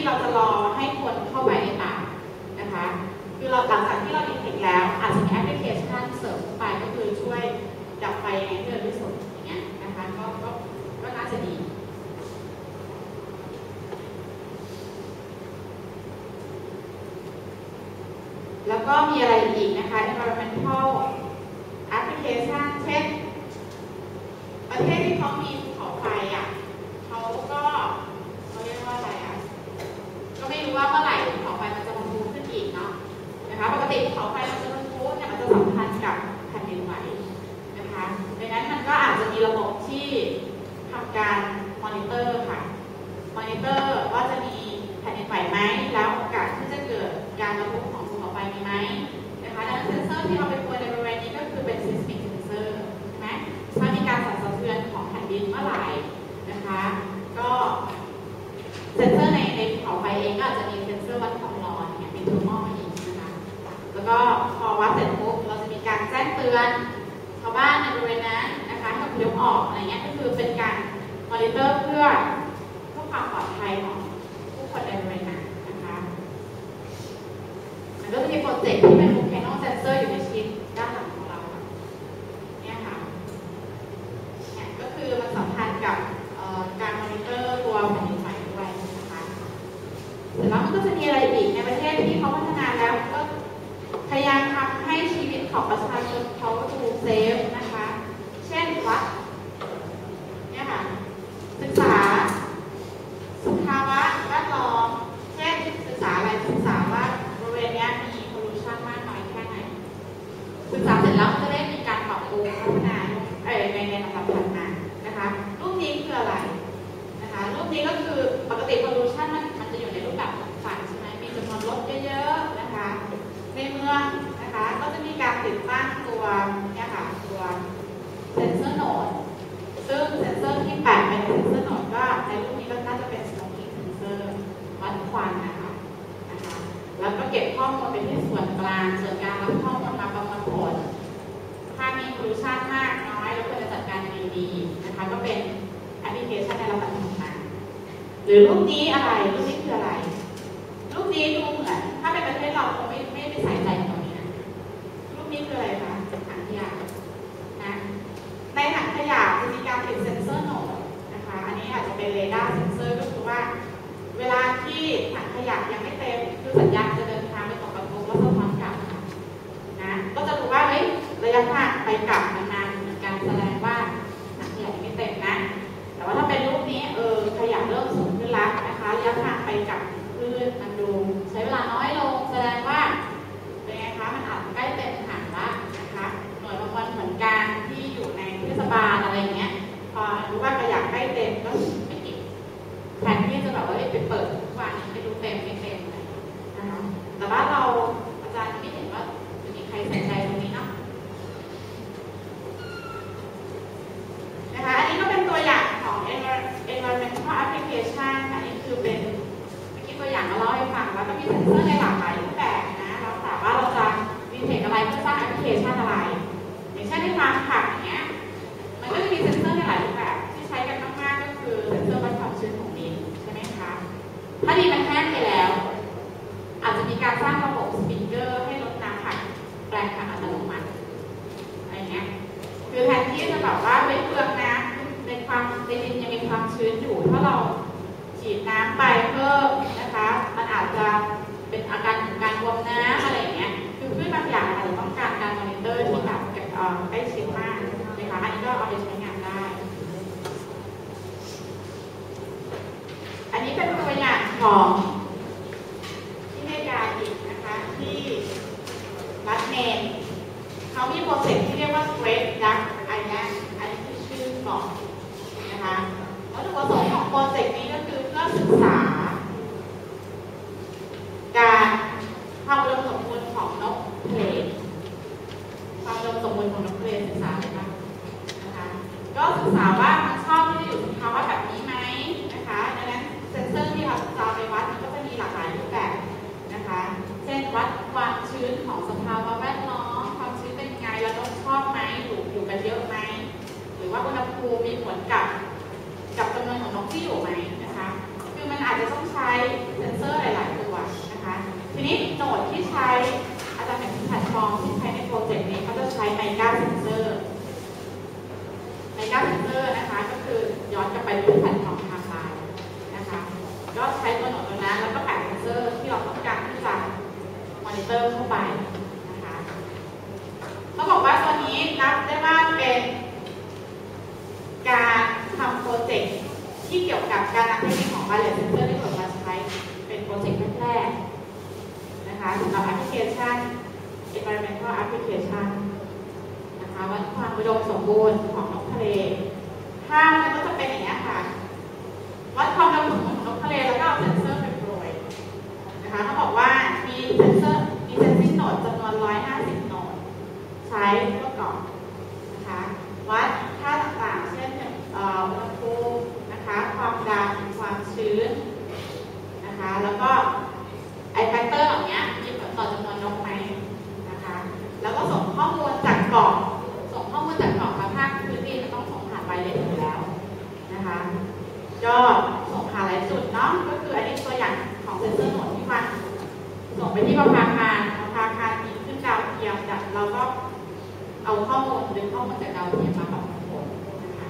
เราจะรอให้คนเข้าไปในป่านะคะคือเราหลังจากที่เราดีเทคแล้วอาจจะมีแอปพลิเคชันเสริมเข้าไปก็คือช่วยดับไฟในเร็วที่สุดอย่างเงี้ยนะคะก็น่าจะดีแล้วก็มีอะไรอีกนะคะ environmental application เช่นประเทศที่เขามีภูเขาไฟอ่ะเขาเรียกว่าอะไรอ่ะก็ไม่รู้ว่าเมื่อไหร่ภูเขาไฟมันจะฟูขึ้นอีกเนาะนะคะปกติภูเขาไฟมันจะฟูเนี่ยมันจะสัมพันธ์กับแผ่นดินไหวนะคะดังนั้นมันก็อาจจะมีระบบที่ทำการมอนิเตอร์ค่ะมอนิเตอร์ว่าจะมีแผ่นดินไหวไหมแล้วโอกาสที่จะเกิดการระเบิดของภูเขาไฟมีไหมนะคะดังนั้นเซนเซอร์ที่เอาไปควรในบริเวณนี้ก็คือเป็น seismic sensor ใช่ไหมถ้ามีการสั่นสะเทือนของแผ่นดินเมื่อไหร่นะคะก็เซนเซอร์ในภูเขาไฟเองก็อาจจะมีเซนเซอร์วัดความร้อนเนี่ยเป็นเทอร์โมมาอีกนะคะแล้วก็พอวัดเสร็จปุ๊บเราจะมีการแจ้งเตือนชาวบ้านในบริเวณนั้นนะคะให้อพยพออกอะไรเงี้ยก็คือเป็นการมอนิเตอร์เพื่อความปลอดภัยของผู้คนในบริเวณนั้นนะคะมันก็จะมีโปรเจกต์ที่เป็น volcano sensor อยู่ในชิ้นด้านหลังของเราเนี่ยค่ะเนี่ยก็คือมันสัมพันธ์กับการมอนิเตอร์ตัวแผ่นดินไหวด้วยนะคะเสร็จแล้วมันก็จะมีอะไรอีกในประเทศที่เขาพัฒนาแล้วก็พยายามทำให้ชีวิตของประชาชนเขาดูเซฟนะคะเช่นวัดเนี่ยค่ะศึกษาสภาวะแวดล้อมเช่นศึกษาอะไรศึกษาว่าบริเวณนี้มีพอลูชันมากน้อยแค่ไหนศึกษาเสร็จแล้วจะได้มีการปรับปรุงพัฒนาในลำดับถัดมานะคะรูปนี้คืออะไรนะคะรูปนี้ก็คือปกติพอลูชันมันจะอยู่ในรูปแบบของฝันใช่ไหมมีจำนวนรถเยอะๆนะคะในเมืองนะคะก็จะมีการติดตั้งตัวเนี่ยค่ะตัวเซนเซอร์โนดซึ่งเซนเซอร์ที่แปะเป็นเซนเซอร์โนดก็ในรูปนี้ก็น่าจะเป็น smoking sensor วัดควันนะคะแล้วก็เก็บข้อมูลไปที่ส่วนกลางส่วนกลางรับข้อมูลมาประมวลผลถ้ามี pollution มากน้อยแล้วควรจะจัดการยังไงดีนะคะก็เป็นแอปพลิเคชันในระดับต่างๆหรือรูปนี้อะไรรูปนี้คืออะไรรูปนี้ดูเหมือนถ้าเป็นประเทศเราคงไม่ใส่ใจตรงนี้นะรูปนี้คืออะไรคะถังขยะนะในถังขยะจะมีการติดเซ็นเซอร์โนดนะคะอันนี้อาจจะเป็นเรดาร์เซ็นเซอร์ก็คือว่าเวลาที่ถังขยะยังไม่เต็มคือสัญญาณจะเดินทางไปตรงประตูแล้วสะท้อนกลับนะก็จะรู้ว่าระยะทางไปกลับนานๆเหมือนกันแสดงว่าถังขยะยังไม่เต็มนะแต่ว่าถ้าเป็นรูปนี้ขยะเริ่มสูงขึ้นแล้วนะคะระยะทางไปกลับคือมันดูใช้เวลาน้อยลงแสดงว่าเป็นไงคะมันอาจใกล้เต็มถังแล้วนะคะหน่วยบางวันเหมือนกันที่อยู่ในเทศบาลอะไรเงี้ยพอรู้ว่าขยะใกล้เต็มก็ไม่ติดแทนที่จะแบบว่าไปเปิดทุกวันไปดูเต็มไม่เต็มเลยนะคะแต่ว่าเราอาจารย์ไม่เห็นว่าจะมีใครสนใจตรงนี้เนาะนะคะอันนี้ก็เป็นตัวอย่างของ environmental application อันนี้คือเป็นตัวอย่างมาเล่าให้ฟังแล้วก็มีเซนเซอร์ในหลากหลายรูปแบบนะเราถามว่าเราจะดีเทคอะไรเพื่อสร้างแอปพลิเคชันอะไรอย่างเช่นในฟาร์มผักอย่างเงี้ยมันก็จะมีเซนเซอร์ในหลายรูปแบบที่ใช้กันมากๆก็คือเซนเซอร์วัดความชื้นของดินใช่ไหมคะถ้าดินมันแห้งไปแล้วอาจจะมีการสร้างระบบสปริงเกอร์ให้รดน้ำผักแปลงผักอัตโนมัติอะไรเงี้ยคือแทนที่จะแบบว่าไม่เปลืองน้ำในดินยังมีความชื้นอยู่ถ้าเราฉีดน้ำไปเพิ่มนะคะมันอาจจะเป็นอาการของการบวมน้ำอะไรอย่างเงี้ยคือพืชบางอย่างอาจจะต้องการการมอนิเตอร์ที่แบบใกล้ชิดมากนะคะอันนี้ก็เอาไปใช้งานได้อันนี้เป็นตัวอย่างของที่เมกาอีกนะคะที่รัฐเมนเขามีโปรเจกต์ที่เรียกว่า Great Duck Island อันนี้คือชื่อก่อนนะคะวัตถุประสงค์ของโปรเจกต์นี้ก็คือเพื่อศึกษาการความอุดมสมบูรณ์ของนกทะเลความอุดมสมบูรณ์ของนกทะเลศึกษาอะไรบ้างนะคะก็ศึกษาว่ามันชอบที่จะอยู่ในภาวะแบบนี้ไหมนะคะดังนั้นเซนเซอร์ที่เราจะไปวัดมันก็จะมีหลากหลายรูปแบบนะคะเช่นวัดความชื้นของสภาวะแวดล้อมความชื้นเป็นไงแล้วนกชอบไหมอยู่กันเยอะไหมหรือว่าอุณหภูมิมีผลกับจำนวนของนกที่อยู่ไหมนะคะคือมันอาจจะต้องใช้เซนเซ MIGA sensor MIGA sensor นะคะก็คือย้อนกลับไปที่แผ่นทองไทม์ไลน์นะคะก็ใช้ตัวโหนดตัวนั้นแล้วก็แปะเซนเซอร์ที่เราต้องการที่จะมอนิเตอร์เข้าไปนะคะเขาบอกว่าตัวนี้นับได้ว่าเป็นการทำโปรเจกต์ที่เกี่ยวกับการนำเทคนิคของ wireless sensor ที่เกิดมาใช้เป็นโปรเจกต์แรกๆนะคะสำหรับแอปพลิเคชัน environmental application นะคะวัดความอุดมสมบูรณ์ของนกทะเลถ้ามันก็จะเป็นอย่างนี้ค่ะวัดความอุดมสมบูรณ์ของนกทะเลแล้วก็เอาเซนเซอร์ไปโปรยนะคะเขาบอกว่ามีเซนเซอร์มีเซนซิงโนดจำนวน150โนดใช้ประกอบนะคะวัดค่าต่างๆเช่นอุณหภูมินะคะความดันความชื้นนะคะแล้วก็ไอแฟกเตอร์เหล่านี้มีผลต่อจำนวนนกไหมนะคะแล้วก็ส่งข้อมูลจากกล่องมาภาคพื้นดินมันต้องส่งผ่านไวเลสอยู่แล้วนะคะก็ส่งผ่านหลายจุดเนาะก็คืออันนี้ตัวอย่างของเซนเซอร์โหนดที่มันส่งไปที่ประภาคารมีขึ้นดาวเทียมจากเราก็เอาข้อมูลดึงข้อมูลจากดาวเทียมมาประมวลผลนะคะ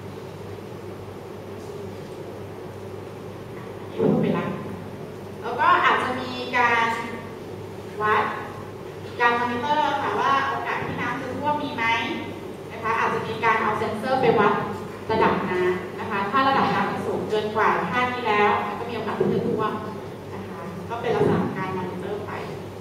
อันนี้พูดไปแล้วก็อาจจะมีการวัดการมอนิเตอร์ค่ะว่าโอกาสที่น้ำจะท่วมมีไหมนะคะอาจจะมีการเอาเซ็นเซอร์ไปวัดระดับน้ำนะคะถ้าระดับน้ำสูงเกินกว่าค่านี้แล้วมันก็มีโอกาสที่จะท่วมนะคะก็เป็นลักษณะการมอนิเตอร์ไป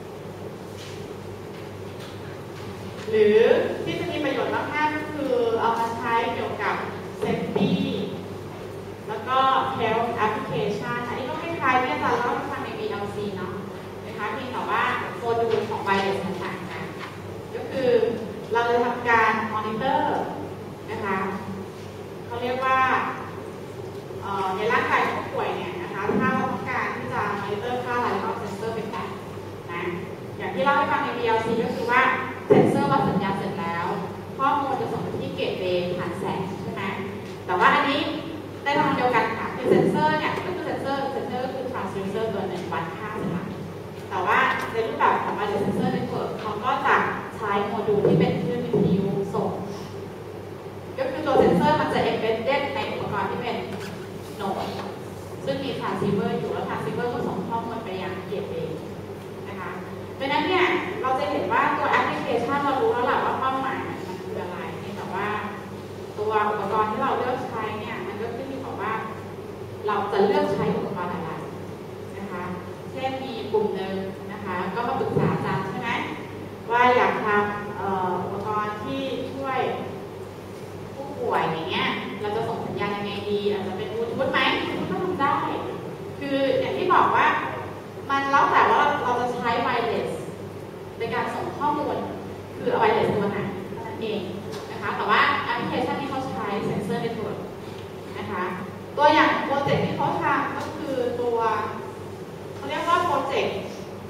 หรือที่จะมีประโยชน์มากๆก็คือเอามาใช้เกี่ยวกับ safety แล้วก็ health application อันนี้ก็คล้ายๆที่อาจารย์เล่าให้ฟังใน VLC เนาะนะคะเพียงแต่ว่าโมดูลของ wireless ต่างกันก็คือเราจะทำการมอนิเตอร์นะคะเขาเรียกว่าในร่างกายผู้ป่วยเนี่ยนะคะถ้าเราต้องการที่จะมอนิเตอร์ค่าอะไรเราเอาเซนเซอร์ไปแปะนะอย่างที่เล่าให้ฟังใน VLC ก็คือว่าเซนเซอร์รับสัญญาณเสร็จแล้วข้อมูลจะส่งไปที่เกตเวย์ผ่านแสงใช่ไหมแต่ว่าอันนี้ได้ทางเดียวกันค่ะคือเซนเซอร์เนี่ยก็คือเซนเซอร์ก็คือ transducer ตัวหนึ่งวัดค่าเสร็จแล้วแต่ว่าในรูปแบบของ wireless sensor network เขาก็จะใช้โมดูลที่เป็นคลื่นวิทยุส่งก็คือตัวเซนเซอร์มันจะ embedded ในอุปกรณ์ที่เป็นโหนดซึ่งมี transceiver อยู่แล้ว transceiver ก็ส่งข้อมูลไปยังเกตเวย์นะคะดังนั้นเนี่ยเราจะเห็นว่าตัวแอปพลิเคชันเรารู้แล้วแหละว่าเป้าหมายมันคืออะไรแต่ว่าตัวอุปกรณ์ที่เราเลือกใช้เนี่ยมันก็ขึ้นอยู่กับว่าเราจะเลือกใช้อุปกรณ์อะไรนะคะเช่นมีกลุ่มหนึ่งนะคะก็มาปรึกษาอาจารย์ใช่ไหมว่าอยากทำอุปกรณ์ที่ช่วยผู้ป่วยอย่างเงี้ยเราจะส่งสัญญาณยังไงดีอาจจะเป็นบลูทูธไหมก็ทำได้คืออย่างที่บอกว่ามันแล้วแต่ว่าเราจะใช้ไวเลสในการส่งข้อมูลคือไวเลสตัวไหนนั่นเองนะคะแต่ว่าแอปพลิเคชันที่เขาใช้เซนเซอร์ในตัวนะคะตัวอย่างโปรเจกต์ที่เขาทำก็คือตัวเขาเรียกว่าโปรเจกต์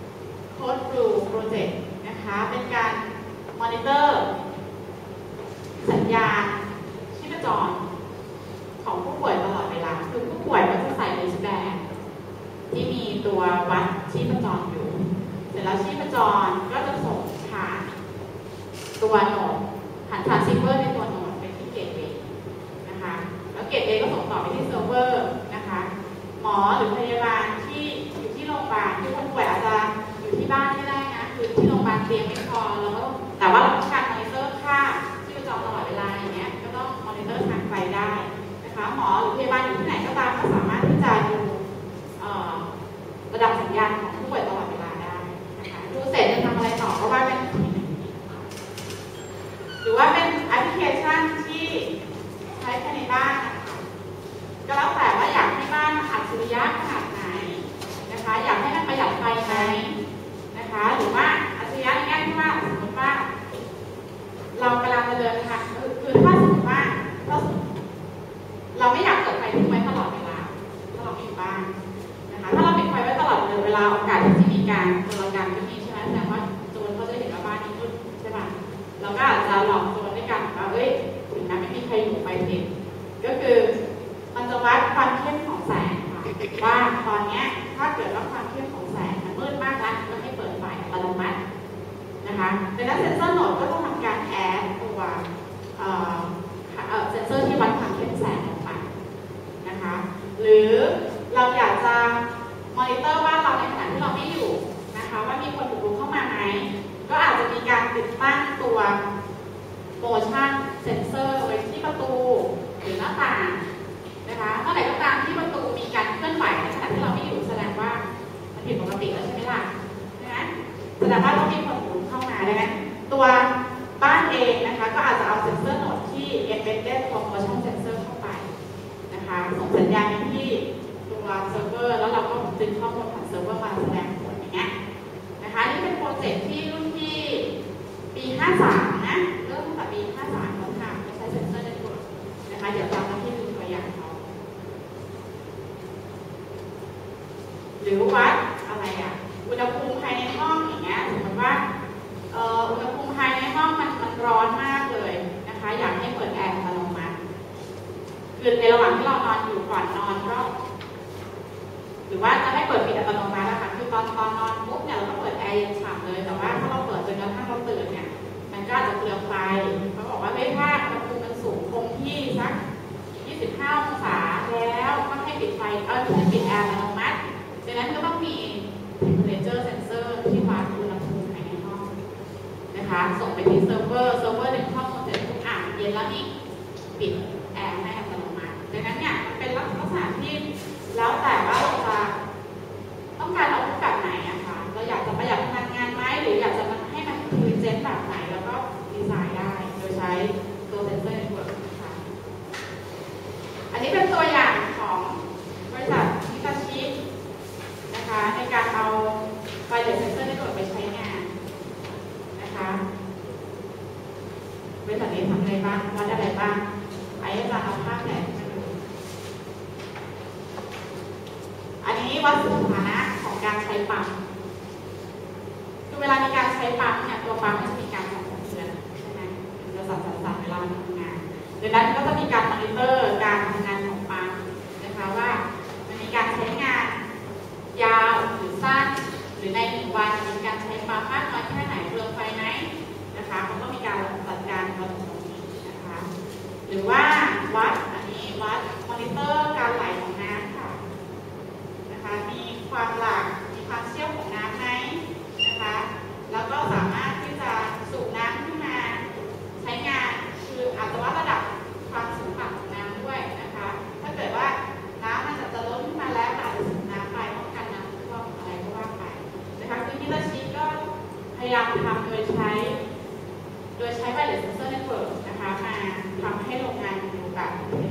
Code Blue Project นะคะเป็นการมอนิเตอร์สัญญาณชีพจรของผู้ป่วยตลอดเวลาคือผู้ป่วยก็จะใส่เลสแบนที่มีตัววัดชีพจรอยู่เสร็จแล้วชีพจรก็จะส่งผ่านตัวโหนดผ่านทรานซิเวอร์ในตัวโหนดไปที่เกตเวย์นะคะแล้วเกตเวย์ก็ส่งต่อไปที่เซิร์ฟเวอร์นะคะหมอหรือพยาบาลที่อยู่ที่โรงพยาบาลที่คนป่วยอาจจะอยู่ที่บ้านไม่ได้นะคือที่โรงพยาบาลเตียงไม่พอแล้วก็แต่ว่าเราต้องการมอนิเตอร์ค่าชีพจรตลอดเวลาอย่างเงี้ยก็ต้องมอนิเตอร์ทางไกลได้นะคะหมอหรือพยาบาลอยู่ที่ไหนก็ตามก็สามารถที่จะดูระดับสัญญาณของผู้ป่วยตลอดเวลาได้นะคะดูเสร็จจะทำอะไรต่อก็ว่าเป็นหรือว่าเป็นแอปพลิเคชันที่ใช้ภายในบ้านนะคะก็แล้วแต่ว่าอยากให้บ้านอัจฉริยะขนาดไหนนะคะอยากให้มันประหยัดไฟไหมนะคะหรือว่าอัจฉริยะในแง่ที่ว่าสมมติว่าเรากำลังเดินทางคือถ้าสมมติว่าเราไม่อยากเปิดไฟทิ้งไว้ตลอดเวลาถ้าเราอยู่บ้านนะคะถ้าเราปิดไฟไว้ตลอดเวลาโอกาสที่จะมีการโจรกรรมก็มีใช่ไหมแสดงว่าโจรเขาจะเห็นว่าบ้านนี้มืดใช่ไหมเราก็อาจจะหลอกโจรด้วยกันว่าถึงแม้ไม่มีใครอยู่ไฟติดก็คือมันจะวัดความเข้มของแสงค่ะว่าตอนนี้ถ้าเกิดว่าความเข้มของแสงมันมืดมากแล้วก็ให้เปิดไฟอัตโนมัตินะคะดังนั้นเซนเซอร์โหนดก็จะทำการแอดตัวเซนเซอร์ที่วัดความเข้มแสงลงไปนะคะหรือเราอยากจะมอนิเตอร์บ้านเราในขณะที่เราไม่อยู่นะคะว่ามีคนบุกรุกเข้ามาไหมก็อาจจะมีการติดตั้งตัว motion sensor ไว้ที่ประตูหรือหน้าต่างนะคะเมื่อไหร่ก็ตามที่ประตูมีการเคลื่อนไหวในขณะที่เราไม่อยู่แสดงว่ามันผิดปกติแล้วใช่ไหมล่ะใช่ไหมแสดงว่าต้องมีคนบุกรุกเข้ามาดังนั้นตัวบ้านเองนะคะก็อาจจะเอาเซ็นเซอร์โหนดที่ embedded motion sensor เข้าไปนะคะส่งสัญญาณไปที่ตัวเซิร์ฟเวอร์แล้วเราก็ดึงข้อมูลผ่านเซิร์ฟเวอร์มาแสดงผลอย่างเงี้ยนะคะนี่เป็นโปรเจกต์ที่รุ่นที่ปี 53 นะเริ่มตั้งแต่ปี 53เขาทำไม่ใช้เซ็นเซอร์ในตัวนะคะเดี๋ยวเรามาที่ดูตัวอย่างเขาหรือวัดอะไรอ่ะอุณหภูมิภายในห้องอย่างเงี้ยสมมติว่าอุณหภูมิภายในห้องมันร้อนมากเลยนะคะอยากให้เปิดแอร์อัตโนมัติคือในระหว่างที่เรานอนอยู่ก่อนนอนก็หรือว่าจะให้เปิดปิดอัตโนมัตินะคะคือตอนนอนปุ๊บเนี่ยเราก็เปิดแอร์เย็นฉ่ำเลยแต่ว่าถ้าเราเปิดจนกระทั่งเราตื่นเนี่ยมันก็อาจจะเปลืองไฟเขาบอกว่าเฮ้ยถ้าอุณหภูมิมันสูงคงที่สัก25 องศาแล้วก็ให้ปิดไฟให้ปิดแอร์อัตโนมัติดังนั้นก็ต้องมี temperature sensor ที่วัดอุณหภูมิภายในห้องนะคะส่งไปที่เซิร์ฟเวอร์ดึงข้อมูลเสร็จทุกอ่านเย็นแล้วนี่ปิดแอร์ให้อัตโนมัติดังนั้นเนี่ยมันเป็นลักษณะที่แล้วแต่ว่าเราจะต้องการเอารูปแบบไหนอะค่ะเราอยากจะประหยัดพลังงานไหมหรืออยากจะให้มันพรีเซนต์แบบไหนแล้วก็ดีไซน์ได้โดยใช้ตัวเซนเซอร์เน็ตเวิร์กนะคะอันนี้เป็นตัวอย่างของบริษัทฮิตาชินะคะในการเอาไวเลสเซนเซอร์เน็ตเวิร์กไปใช้งานนะคะบริษัทนี้ทำอะไรบ้างวัดอะไรบ้างไอ้อาจารย์เอาภาพแผนมาดูอันนี้วัดสถานะของการใช้ปั๊มคือเวลามีการใช้ปั๊มเนี่ยตัวปั๊มมันจะมีการสั่นสะเทือนใช่ไหมมันจะสั่นเวลามันทำงานดังนั้นก็จะมีการมอนิเตอร์การทำงานของปั๊มนะคะว่ามันมีการใช้งานยาวหรือสั้นหรือใน1 วันมีการใช้ปั๊มมากน้อยแค่ไหนเปลืองไฟไหมนะคะมันก็มีการจัดการวัดตรงนี้นะคะหรือว่าวัดอันนี้วัดมอนิเตอร์การไหลของน้ำค่ะนะคะมีความหลากมีความเชี่ยวของน้ำไหมนะคะแล้วก็สามารถที่จะสูบน้ำขึ้นมาใช้งานคืออาจจะวัดระดับความสูงของน้ำด้วยนะคะถ้าเกิดว่าน้ำมันจะล้นขึ้นมาแล้วอาจจะสูบน้ำไปป้องกันน้ำท่วมอะไรก็ว่าไปนะคะคือฮิตาชิก็พยายามทำโดยใช้ไวเลสเซนเซอร์เน็ตเวิร์กนะคะมาทำให้โรงงานดูแบบ